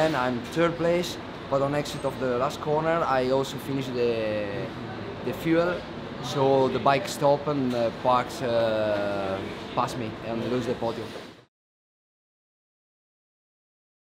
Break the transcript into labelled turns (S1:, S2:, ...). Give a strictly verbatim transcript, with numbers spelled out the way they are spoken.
S1: then I'm third place, but on exit of the last corner I also finished the, the fuel, so the bike stopped and uh, parks uh, passed me and lose the podium.